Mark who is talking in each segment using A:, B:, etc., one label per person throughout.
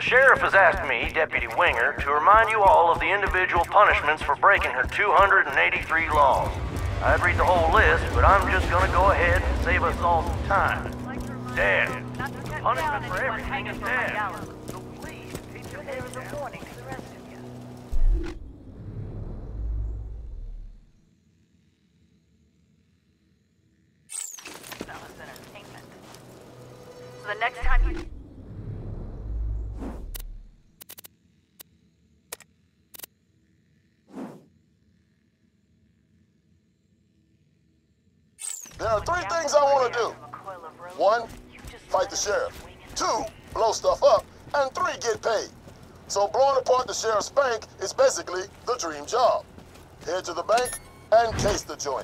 A: sheriff has asked me, Deputy Winger, to remind you all of the individual punishments for breaking her 283 laws. I'd read the whole list, but I'm just gonna go ahead and save us all some time. Death. Punishment for everything is death. So please, take your
B: There was a warning to the rest of you. That was entertainment. So the next time you...
C: There are three things I want to do. One, fight the sheriff. Two, blow stuff up. And three, get paid. So blowing apart the sheriff's bank is basically the dream job. Head to the bank and case the joint.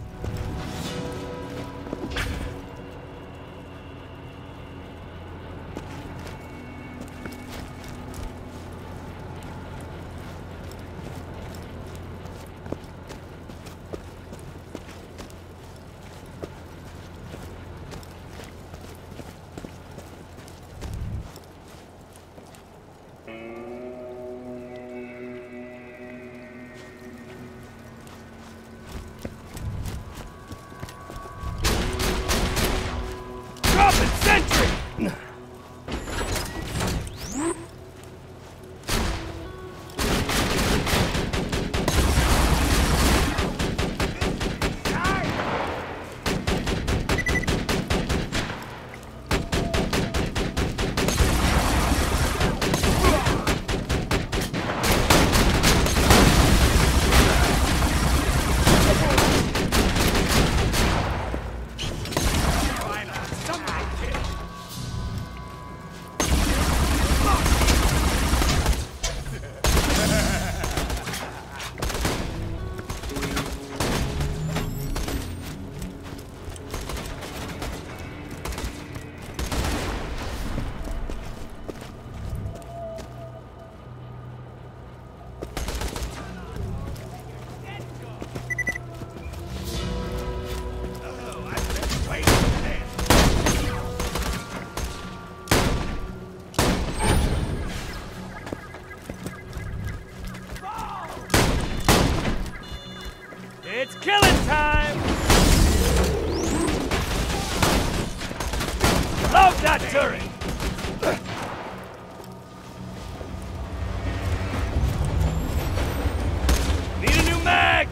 D: It's killing time! Load that turret! Need a new mag!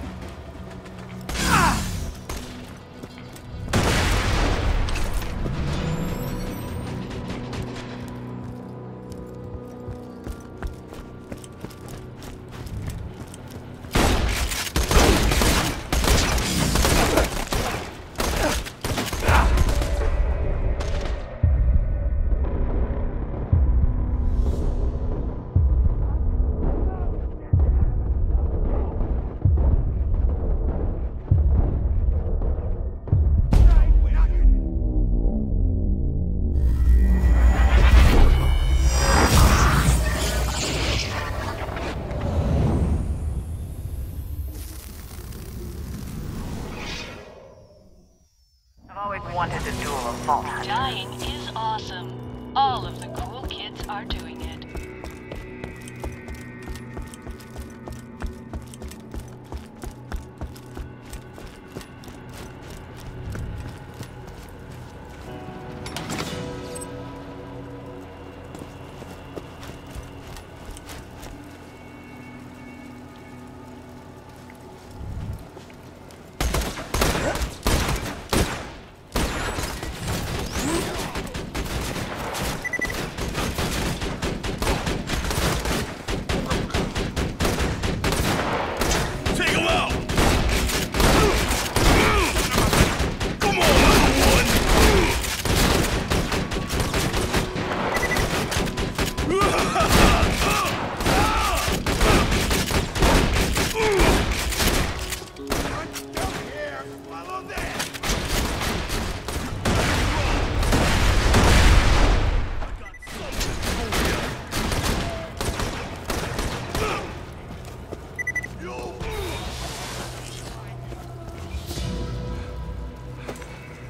B: Wanted to duel a vault.
E: Dying is awesome. All of the cool kids are doing it.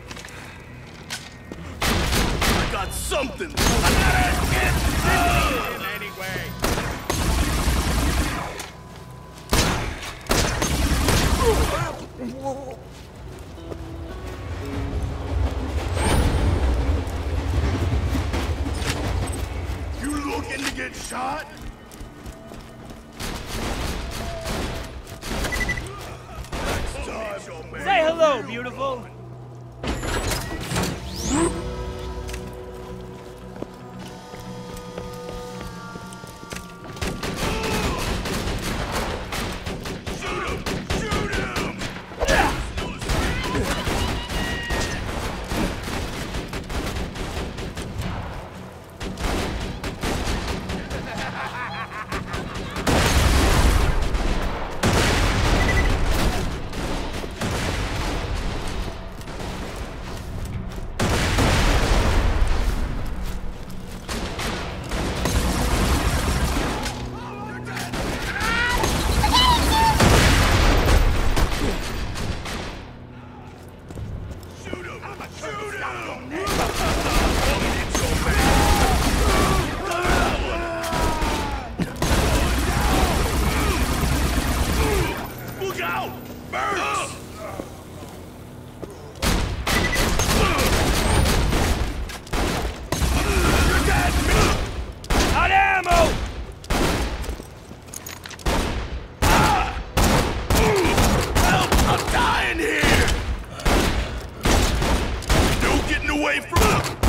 D: Something!
C: You looking to get shot?
D: Say hello, beautiful. Out ammo!
C: Help! I'm dying here! No getting away from...